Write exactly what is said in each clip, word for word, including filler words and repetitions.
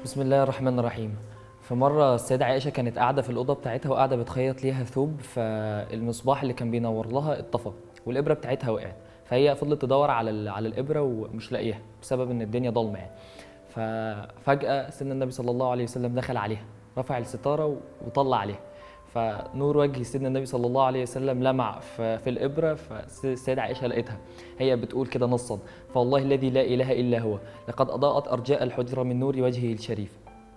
بسم الله الرحمن الرحيم. في مرة السيدة عائشة كانت قاعدة في الأوضة بتاعتها وقاعدة بتخيط ليها ثوب، فالمصباح اللي كان بينور لها اتطفى والإبرة بتاعتها وقعت، فهي فضلت تدور على ال- على الإبرة ومش لاقيها بسبب إن الدنيا ضلمة يعني. ففجأة سيدنا النبي صلى الله عليه وسلم دخل عليها، رفع الستارة وطلع عليها، فنور وجه سيدنا النبي صلى الله عليه وسلم لمع في في الإبرة، فالسيدة عائشة لقيتها. هي بتقول كده نصا: فوالله الذي لا إله إلا هو لقد أضاءت أرجاء الحجرة من نور وجهه الشريف،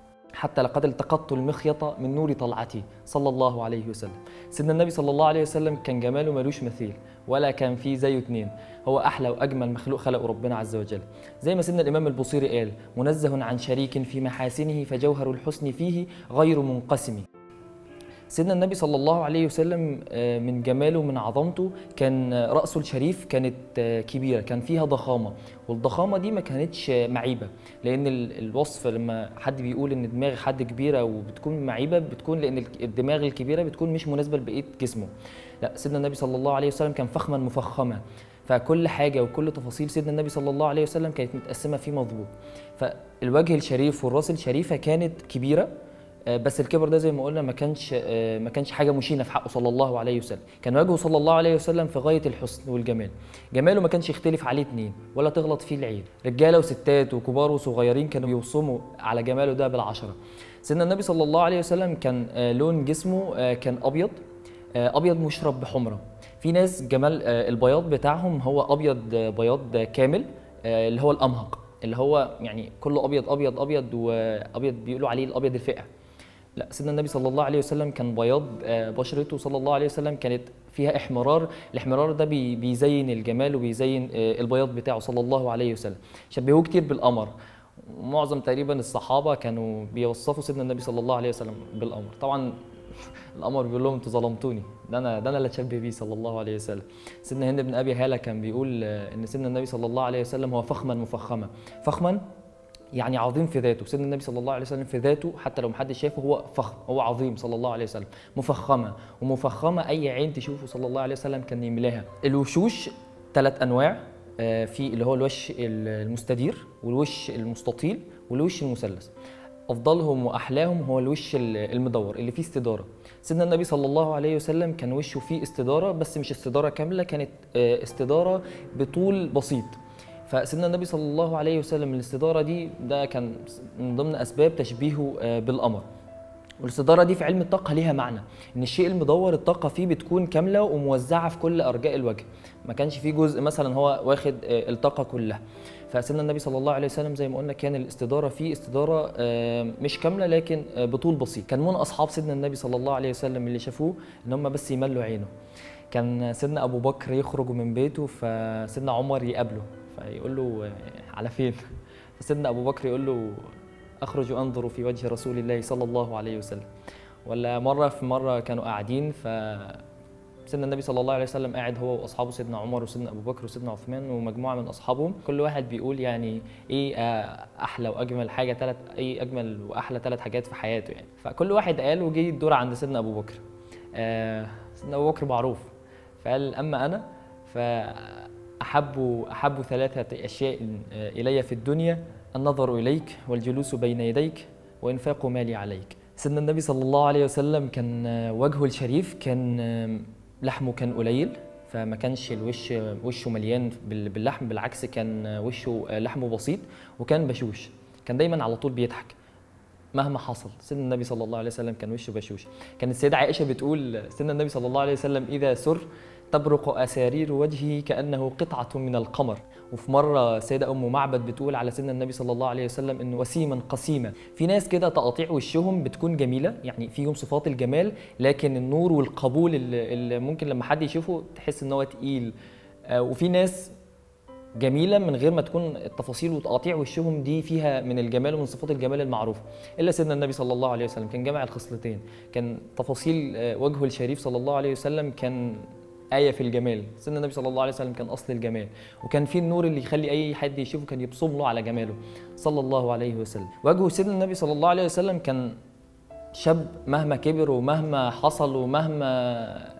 حتى لقد التقطت المخيط من نور طلعته صلى الله عليه وسلم. سيدنا النبي صلى الله عليه وسلم كان جماله ملوش مثيل، ولا كان فيه زيه اتنين، هو أحلى وأجمل مخلوق خلقه ربنا عز وجل. زي ما سيدنا الإمام البوصيري قال: منزه عن شريك في محاسنه فجوهر الحسن فيه غير منقسم. سيدنا النبي صلى الله عليه وسلم آه، من جماله ومن عظمته كان آه، رأسه الشريف كانت آه، كبيرة، كان فيها ضخامة، والضخامة دي ما كانتش آه، معيبة، لأن ال- الوصف لما حد بيقول إن دماغ حد كبيرة وبتكون معيبة، بتكون لأن الك- الدماغ الكبيرة بتكون مش مناسبة لبقية جسمه. لا، سيدنا النبي صلى الله عليه وسلم كان فخما مفخما، فكل حاجة وكل تفاصيل سيدنا النبي صلى الله عليه وسلم كانت متقسمة فيه مظبوط. فالوجه الشريف والراس الشريفة كانت كبيرة، آه، بس الكبر ده زي ما قلنا ما كانش آه، ما كانش حاجه مشينه في حقه صلى الله عليه وسلم. كان وجهه صلى الله عليه وسلم في غايه الحسن والجمال، جماله ما كانش يختلف عليه اتنين ولا تغلط فيه العين، رجاله وستات وكبار وصغيرين كانوا بيوصموا على جماله ده بالعشره. سيدنا النبي صلى الله عليه وسلم كان آه، لون جسمه آه، كان ابيض، آه، ابيض مشرب بحمره. في ناس جمال آه، البياض بتاعهم هو ابيض آه، بياض كامل، آه، اللي هو الامهق، اللي هو يعني كله ابيض ابيض ابيض، وابيض بيقولوا عليه الابيض الفاقع. لا، سيدنا النبي صلى الله عليه وسلم كان بياض آه، بشرته صلى الله عليه وسلم كانت فيها احمرار، الاحمرار ده بي- بيزين الجمال وبيزين آه، البياض بتاعه صلى الله عليه وسلم. شبهوه كتير بالقمر، معظم تقريبا الصحابه كانوا بيوصفوا سيدنا النبي صلى الله عليه وسلم بالقمر. طبعا القمر بيقول لهم انتوا ظلمتوني، ده انا ده انا اللي اتشبه بيه صلى الله عليه وسلم. سيدنا هند بن ابي هاله كان بيقول آه، ان سيدنا النبي صلى الله عليه وسلم هو فخما مفخما. فخما يعني عظيم في ذاته، سيدنا النبي صلى الله عليه وسلم في ذاته حتى لو محدش شافه هو فخم، هو عظيم صلى الله عليه وسلم. مفخمه، ومفخمه اي عين تشوفه صلى الله عليه وسلم كان يملاها. الوشوش ثلاث انواع، آه، في اللي هو الوش المستدير والوش المستطيل والوش المثلث. افضلهم واحلاهم هو الوش المدور اللي فيه استداره. سيدنا النبي صلى الله عليه وسلم كان وشه فيه استداره، بس مش استداره كامله، كانت آه، استداره بطول بسيط. فسيدنا النبي صلى الله عليه وسلم الاستداره دي ده كان من ضمن اسباب تشبيهه آه، بالقمر. والاستداره دي في علم الطاقه ليها معنى ان الشيء المدور الطاقه فيه بتكون كامله وموزعه في كل ارجاء الوجه، ما كانش فيه جزء مثلا هو واخد آه، الطاقه كلها. فسيدنا النبي صلى الله عليه وسلم زي ما قلنا كان الاستداره فيه استداره آه، مش كامله، لكن آه، بطول بسيط. كان من اصحاب سيدنا النبي صلى الله عليه وسلم اللي شافوه ان هم بس يملوا عينه. كان سيدنا ابو بكر يخرج من بيته فسيدنا عمر يقابله فيقول له آه، على فين؟ فسيدنا ابو بكر يقول له: اخرج انظر في وجه رسول الله صلى الله عليه وسلم. ولا مره في مره كانوا قاعدين، ف سيدنا النبي صلى الله عليه وسلم قاعد هو واصحابه، سيدنا عمر وسيدنا ابو بكر وسيدنا عثمان ومجموعه من اصحابهم، كل واحد بيقول يعني ايه آه، احلى واجمل حاجه، ثلاث ايه اجمل واحلى ثلاث حاجات في حياته يعني. فكل واحد قال، وجي الدور عند سيدنا ابو بكر. آه، سيدنا ابو بكر معروف، فقال: اما انا فاحب احب ثلاثه اشياء آه، الي في الدنيا: النظر اليك، والجلوس بين يديك، وانفاق مالي عليك. سيدنا النبي صلى الله عليه وسلم كان آه، وجهه الشريف كان آه، لحمه كان قليل، فما كانش الوش وشه مليان بال- باللحم، بالعكس كان وشه لحمه بسيط، وكان بشوش، كان دايما على طول بيضحك مهما حصل. سيدنا النبي صلى الله عليه وسلم كان وشه بشوش. كانت السيدة عائشة بتقول: سيدنا النبي صلى الله عليه وسلم إذا سر تبرق أسارير وجهه كأنه قطعة من القمر. وفي مرة السيدة أم معبد بتقول على سيدنا النبي صلى الله عليه وسلم إنه وسيما قسيما. في ناس كده تقاطيع وشهم بتكون جميلة، يعني فيهم صفات الجمال، لكن النور والقبول اللي اللي ممكن لما حد يشوفه تحس إن هو تقيل. آه، وفي ناس جميله من غير ما تكون التفاصيل وتقاطيع وشهم دي فيها من الجمال ومن صفات الجمال المعروفه. الا سيدنا النبي صلى الله عليه وسلم كان جامع الخصلتين، كان تفاصيل آه، وجهه الشريف صلى الله عليه وسلم كان آية في الجمال. سيدنا النبي صلى الله عليه وسلم كان أصل الجمال، وكان فيه النور اللي يخلي أي حد يشوفه كان يبصم له على جماله صلى الله عليه وسلم. وجه سيدنا النبي صلى الله عليه وسلم كان شاب مهما كبر ومهما حصل ومهما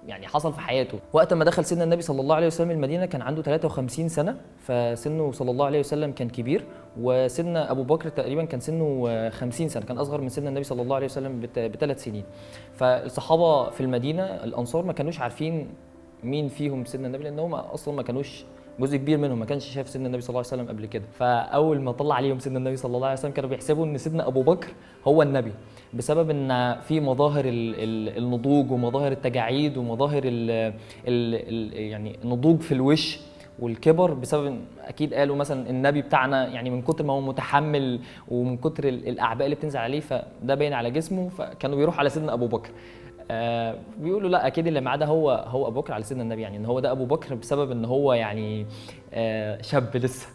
يعني حصل في حياته. وقت ما دخل سيدنا النبي صلى الله عليه وسلم المدينه كان عنده ثلاثة وخمسين سنه، فسنه صلى الله عليه وسلم كان كبير. وسيدنا ابو بكر تقريبا كان سنه خمسين سنه، كان اصغر من سيدنا النبي صلى الله عليه وسلم بثلاث سنين. فالصحابه في المدينه الانصار ما كانوش عارفين مين فيهم سيدنا النبي، لان هم اصلا ما كانوش، جزء كبير منهم ما كانش شاف سيدنا النبي صلى الله عليه وسلم قبل كده. فاول ما طلع عليهم سيدنا النبي صلى الله عليه وسلم كانوا بيحسبوا ان سيدنا ابو بكر هو النبي، بسبب ان في مظاهر ال ال النضوج ومظاهر التجاعيد ومظاهر ال ال ال يعني النضوج في الوش والكبر، بسبب اكيد قالوا مثلا النبي بتاعنا يعني من كتر ما هو متحمل ومن كتر الاعباء اللي بتنزل عليه فده باين على جسمه، فكانوا بيروحوا على سيدنا ابو بكر. آه بيقولوا لا اكيد اللي معاه ده هو هو ابو بكر على سيدنا النبي، يعني ان هو ده ابو بكر بسبب ان هو يعني آه شاب لسه.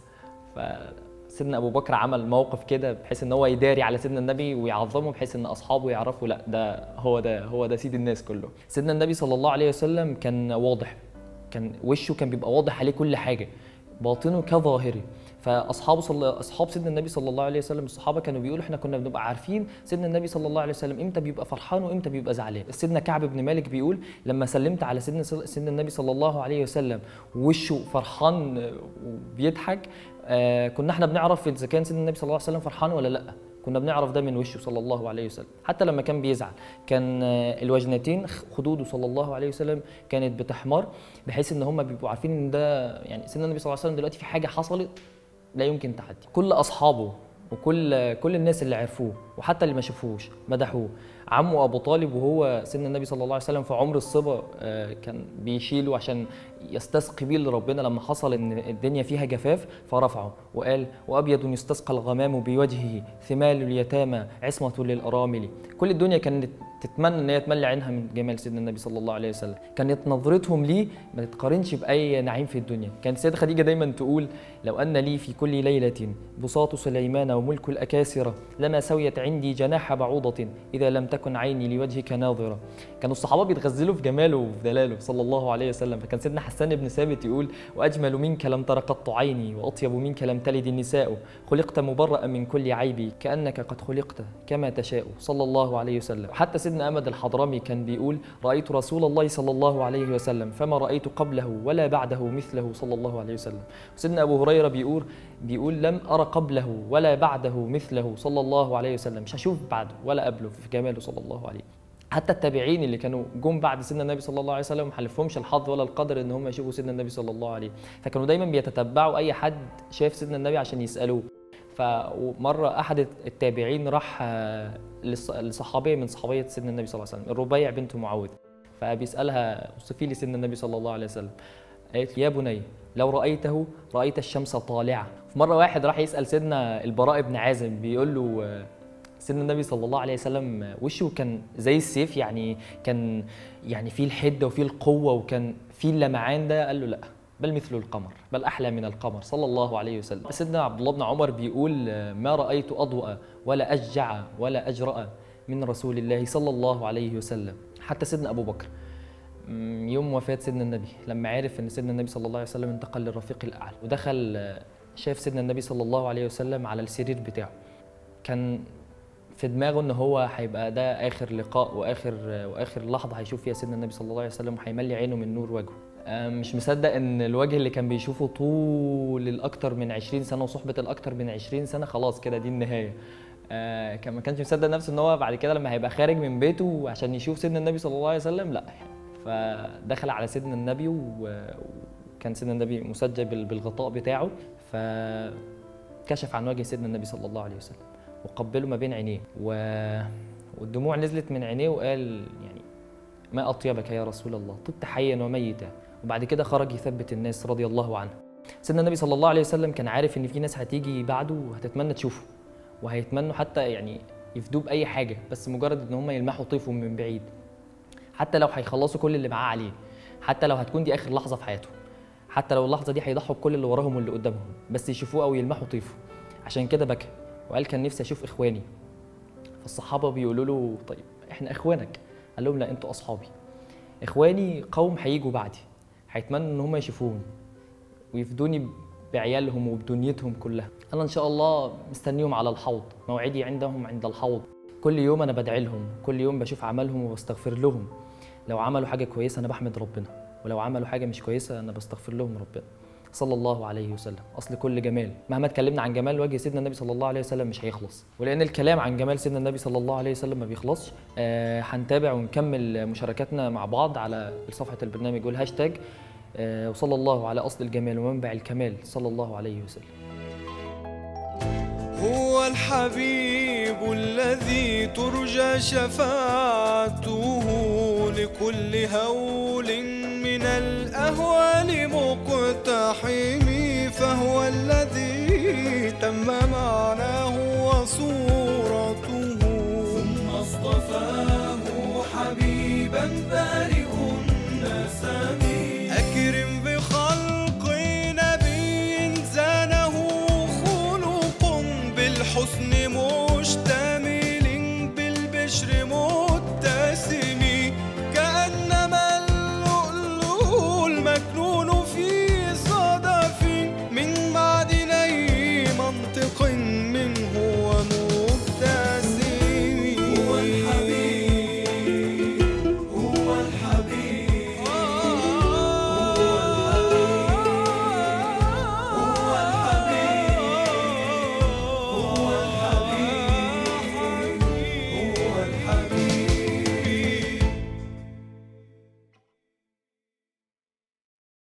فسيدنا ابو بكر عمل موقف كده بحيث ان هو يداري على سيدنا النبي ويعظمه، بحيث ان اصحابه يعرفوا لا ده هو ده هو ده سيد الناس كله. سيدنا النبي صلى الله عليه وسلم كان واضح، كان وشه كان بيبقى واضح عليه كل حاجه، باطنه كظاهره. فاصحابه صلى اصحاب سيدنا النبي صلى الله عليه وسلم الصحابه كانوا بيقولوا احنا كنا بنبقى عارفين سيدنا النبي صلى الله عليه وسلم امتى بيبقى فرحان وامتى بيبقى زعلان. سيدنا كعب بن مالك بيقول لما سلمت على سيدنا سيدنا النبي صلى الله عليه وسلم وشه فرحان وبيضحك، آه كنا احنا بنعرف اذا كان سيدنا النبي صلى الله عليه وسلم فرحان ولا لا، كنا بنعرف ده من وشه صلى الله عليه وسلم. حتى لما كان بيزعل كان الوجنتين خدوده صلى الله عليه وسلم كانت بتحمر، بحيث ان هم بيبقوا عارفين ان ده يعني سيدنا النبي صلى الله عليه وسلم دلوقتي في حاجه حصلت لا يمكن تعدي. كل اصحابه وكل كل الناس اللي عرفوه وحتى اللي ما شافوش مدحوه. عمه ابو طالب وهو سيدنا النبي صلى الله عليه وسلم في عمر الصبا كان بيشيله عشان يستسقي بيه لربنا لما حصل ان الدنيا فيها جفاف، فرفعه وقال وابيض يستسقى الغمام بوجهه ثمال اليتامى عصمه للارامل. كل الدنيا كانت تتمنى ان هي تملي عينها من جمال سيدنا النبي صلى الله عليه وسلم، كانت نظرتهم ليه ما تتقارنش باي نعيم في الدنيا. كانت السيده خديجه دايما تقول لو ان لي في كل ليله بساط سليمان وملك الاكاسره لما سويت عندي جناح بعوضه اذا لم تكن عيني لوجهك ناظره. كانوا الصحابه بيتغزلوا في جماله وفي دلاله صلى الله عليه وسلم. فكان سيدنا حسان بن ثابت يقول واجمل منك لم تر قط عيني واطيب منك لم تلد النساء خلقت مبرأ من كل عيب كانك قد خلقت كما تشاء صلى الله عليه وسلم. حتى سيدنا أحمد الحضرمي كان بيقول رأيت رسول الله صلى الله عليه وسلم فما رأيت قبله ولا بعده مثله صلى الله عليه وسلم. سيدنا أبو هريرة بيقول بيقول لم أرى قبله ولا بعده مثله صلى الله عليه وسلم، مش هشوف بعده ولا قبله في جماله صلى الله عليه. حتى التابعين اللي كانوا جم بعد سيدنا النبي صلى الله عليه وسلم ما حلفهمش الحظ ولا القدر ان هم يشوفوا سيدنا النبي صلى الله عليه، فكانوا دايما بيتتبعوا اي حد شاف سيدنا النبي عشان يسالوه. فمره احد التابعين راح لصحابيه من صحابيه سيدنا النبي صلى الله عليه وسلم الربيع بنت معوذ، فبيسالها اوصفي لي سيدنا النبي صلى الله عليه وسلم. قالت يا بني لو رايته رايت الشمس طالعه. في مره واحد راح يسال سيدنا البراء بن عازب بيقول له سيدنا النبي صلى الله عليه وسلم وشه كان زي السيف، يعني كان يعني فيه الحده وفيه القوه وكان فيه اللمعان ده. قال له لا بل مثل القمر بل احلى من القمر صلى الله عليه وسلم. سيدنا عبد الله بن عمر بيقول ما رايت اضوأ ولا اشجع ولا اجرأ من رسول الله صلى الله عليه وسلم. حتى سيدنا ابو بكر يوم وفاه سيدنا النبي لما عرف ان سيدنا النبي صلى الله عليه وسلم انتقل للرفيق الاعلى ودخل شاف سيدنا النبي صلى الله عليه وسلم على السرير بتاعه، كان في دماغه ان هو هيبقى ده اخر لقاء واخر واخر لحظه هيشوف فيها سيدنا النبي صلى الله عليه وسلم وهيملي عينه من نور وجهه. مش مصدق ان الوجه اللي كان بيشوفه طول الاكتر من عشرين سنه وصحبه الاكتر من عشرين سنه خلاص كده دي النهايه. كان ما كانش مصدق نفسه ان هو بعد كده لما هيبقى خارج من بيته عشان يشوف سيدنا النبي صلى الله عليه وسلم لا. فدخل على سيدنا النبي وكان سيدنا النبي مسجل بالغطاء بتاعه، فكشف عن وجه سيدنا النبي صلى الله عليه وسلم وقبله ما بين عينيه و... والدموع نزلت من عينيه وقال يعني ما أطيبك يا رسول الله طبت حيا وميتا. وبعد كده خرج يثبت الناس رضي الله عنه. سيدنا النبي صلى الله عليه وسلم كان عارف ان في ناس هتيجي بعده وهتتمنى تشوفه وهيتمنوا حتى يعني يفدوه بأي حاجة بس مجرد ان هم يلمحوا طيفه من بعيد، حتى لو هيخلصوا كل اللي معاه عليه، حتى لو هتكون دي آخر لحظة في حياته، حتى لو اللحظة دي هيضحوا بكل اللي وراهم واللي قدامهم بس يشوفوه أو يلمحوا طيفه. عشان كده بكى وقال كان نفسي اشوف اخواني. فالصحابه بيقولوا له طيب احنا اخوانك، قال لهم لا انتوا اصحابي. اخواني قوم هيجوا بعدي هيتمنوا ان هم يشوفوني ويفدوني بعيالهم وبدنيتهم كلها، انا ان شاء الله مستنيهم على الحوض، موعدي عندهم عند الحوض، كل يوم انا بدعي لهم، كل يوم بشوف عملهم وبستغفر لهم. لو عملوا حاجة كويسة أنا بحمد ربنا، ولو عملوا حاجة مش كويسة أنا بستغفر لهم ربنا صلى الله عليه وسلم. أصل كل جمال مهما اتكلمنا عن جمال وجه سيدنا النبي صلى الله عليه وسلم مش هيخلص، ولأن الكلام عن جمال سيدنا النبي صلى الله عليه وسلم ما بيخلصش. آه هنتابع ونكمل مشاركاتنا مع بعض على صفحة البرنامج والهاشتاج. آه وصلى الله على أصل الجمال ومنبع الكمال صلى الله عليه وسلم. هو الحبيب الذي ترجى شفاعته لكل هول من الأهوال مقتحم، فهو الذي تم معناه وصورته ثم اصطفاه حبيبا بارئ النسم. أكرم بخلق نبي زانه خلق بالحسن مشتاق